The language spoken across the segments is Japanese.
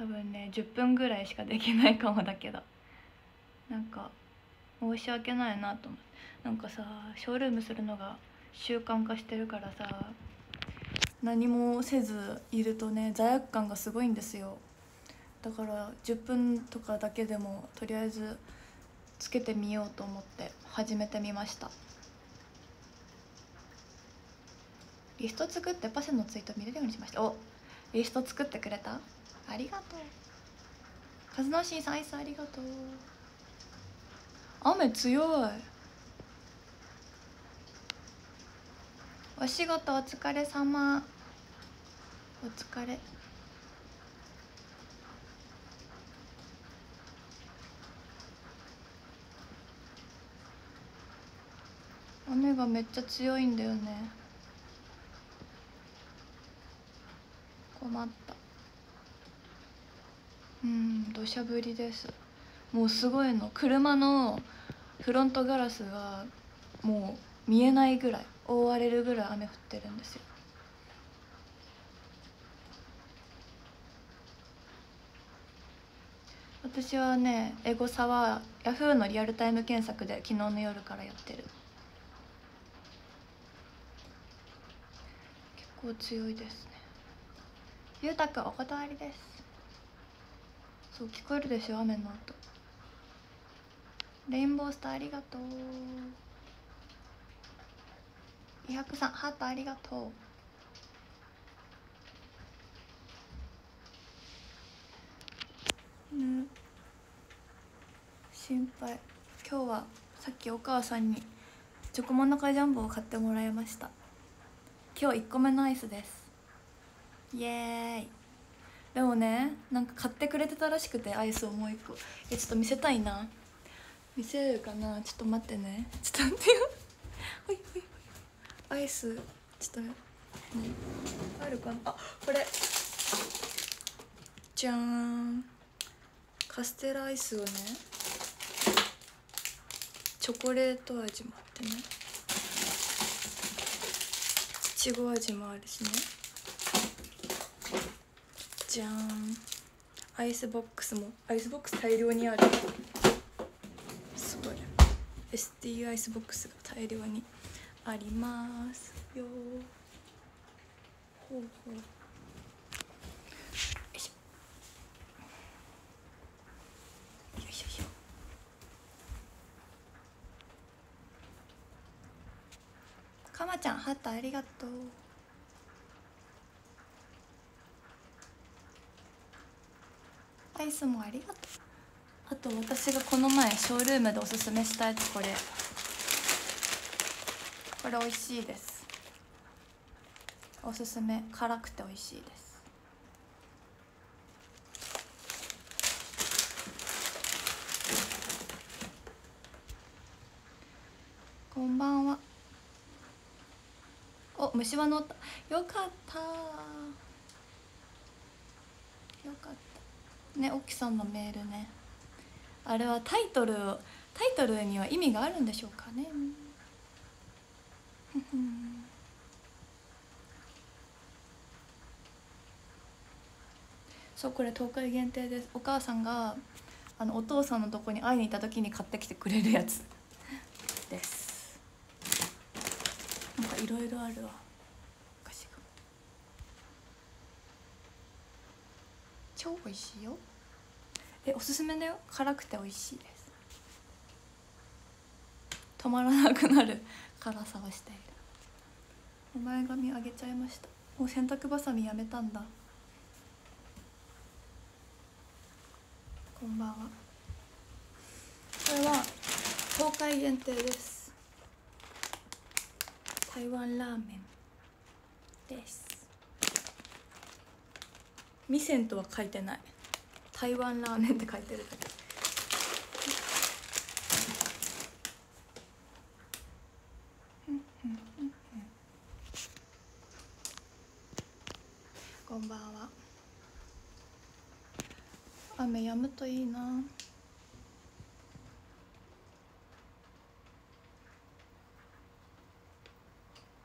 多分ね10分ぐらいしかできないかもだけど、なんか申し訳ないなと思って。なんかさ、ショールームするのが習慣化してるからさ、何もせずいるとね罪悪感がすごいんですよ。だから10分とかだけでもとりあえずつけてみようと思って始めてみました。リスト作ってパセのツイート見れるようにしました。お、リスト作ってくれた、ありがとう。カズノシーさんアイスありがとう。雨強い。お仕事お疲れ様。お疲れ。雨がめっちゃ強いんだよね。困った。土砂降りです。もうすごいの、車のフロントガラスがもう見えないぐらい、覆われるぐらい雨降ってるんですよ。私はね、エゴサはヤフーのリアルタイム検索で昨日の夜からやってる。結構強いですね。ゆうたくんお断りです。そう聞こえるでしょ、雨の音。レインボースターありがとう。伊白さんハートありがとう。ね、心配。今日はさっきお母さんにチョコモナカジャンボを買ってもらいました。今日1個目のアイスです。イエーイ。でもね、なんか買ってくれてたらしくて、アイスをもう1個。ちょっと見せたいな。見せれるかな、ちょっと待ってね、ちょっと待ってよ。ほいほいほい。アイスちょっと、あるかなあ、これじゃーん。カステラアイスをね、チョコレート味もあってね、いちご味もあるしね。じゃーん。アイスボックスも、アイスボックス大量にある。すごい ST アイスボックスが大量にありますよ。ほうほう。よいしょよいしょよ。かまちゃんハートありがとう。アイスもありがとう。あと私がこの前ショールームでおすすめしたやつ、これ美味しいです。おすすめ、辛くて美味しいです。こんばんは。お、虫歯治った。よかったよかったね。奥さんのメールね、あれはタイトルには意味があるんでしょうかね。そう、これ東海限定です。お母さんがお父さんのとこに会いに行った時に買ってきてくれるやつです。なんかいろいろあるわ。お菓子が超美味しいよ。おすすめだよ。辛くて美味しいです。止まらなくなる辛さをしている。お前髪あげちゃいました。もう洗濯バサミやめたんだ。こんばんは。これは東海限定です。台湾ラーメンです。味仙とは書いてない。台湾ラーメンって書いてるだけ。こんばんは。雨止むといいな。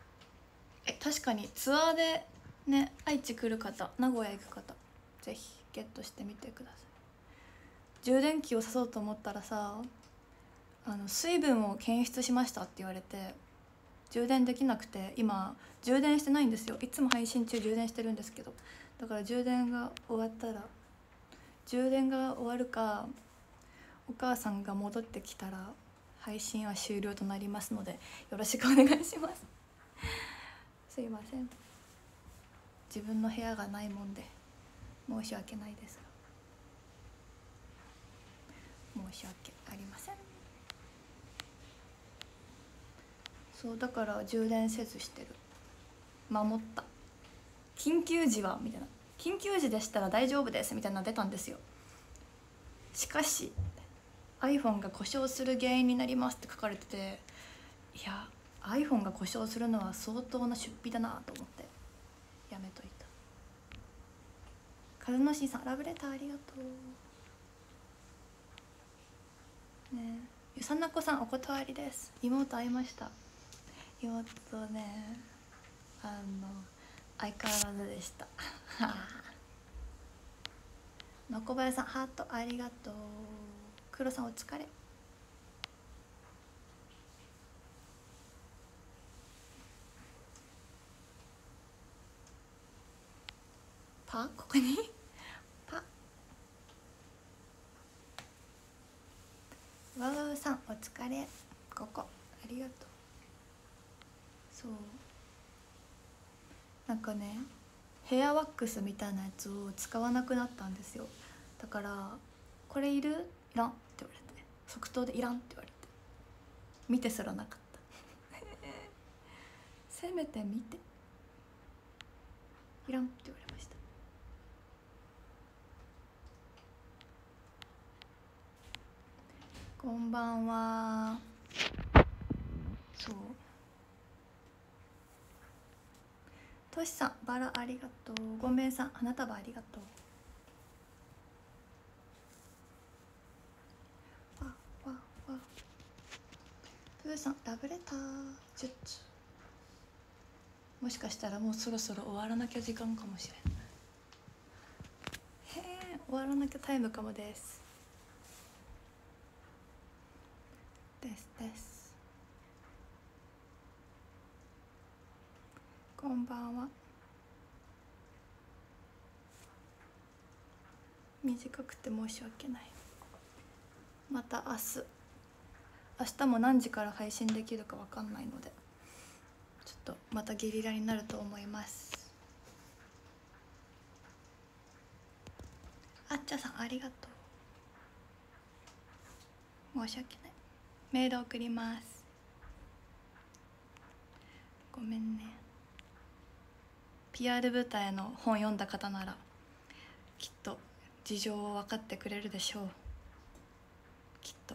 確かにツアーでね、愛知来る方、名古屋行く方、ぜひゲットしてみてください。充電器を刺そうと思ったらさ、水分を検出しましたって言われて充電できなくて、今充電してないんですよ。いつも配信中充電してるんですけど、だから充電が終わったら、充電が終わるかお母さんが戻ってきたら配信は終了となりますので、よろしくお願いしますすいません、自分の部屋がないもんで申し訳ないですが、申し訳ありません。そうだから充電せずしてる。守った。緊急時はみたいな、緊急時でしたら大丈夫ですみたいなの出たんですよ。しかし iPhone が故障する原因になりますって書かれてて、いや iPhone が故障するのは相当な出費だなと思ってやめといた。和之進さんラブレターありがとうね。ゆさなこさんお断りです。妹会いました。妹ね、相変わらずでしたのこばやさんハートありがとう。黒さんお疲れ。パここにパわわわさんお疲れ。ここありがとう。そうなんかね、ヘアワックスみたいなやつを使わなくなったんですよ。だからこれいる？いらんって言われて、即答でいらんって言われて、見てすらなかったせめて見て、いらんって言われました。こんばんは。そうとしさんバラありがとう。ごめんさん花束ありがとう。わわわプーさんラブレター10通。もしかしたらもうそろそろ終わらなきゃ時間かもしれん。へえ、終わらなきゃタイムかもですです。こんばんは。短くて申し訳ない。また明日も何時から配信できるか分かんないので、ちょっとまたゲリラになると思います。あっちゃさんありがとう。申し訳ない。メール送ります。ごめんね。PR 舞台の本読んだ方ならきっと事情を分かってくれるでしょう。きっと。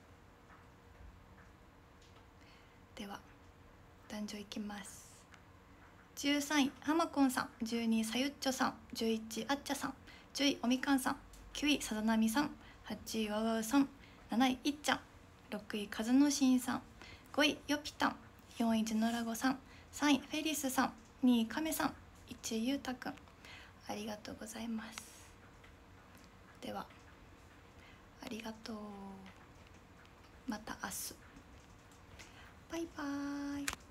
では男女いきます。13位はまこんさん、12位さゆっちょさん、11位あっちゃさん、10位おみかんさん、9位さざなみさん、8位わわうさん、7位いっちゃん、6位かずのしんさん、5位よぴたん、4位じのらごさん、3位フェリスさん、2位かめさん、1位ゆうたくん、ありがとうございます。ではありがとう。また明日。バイバーイ。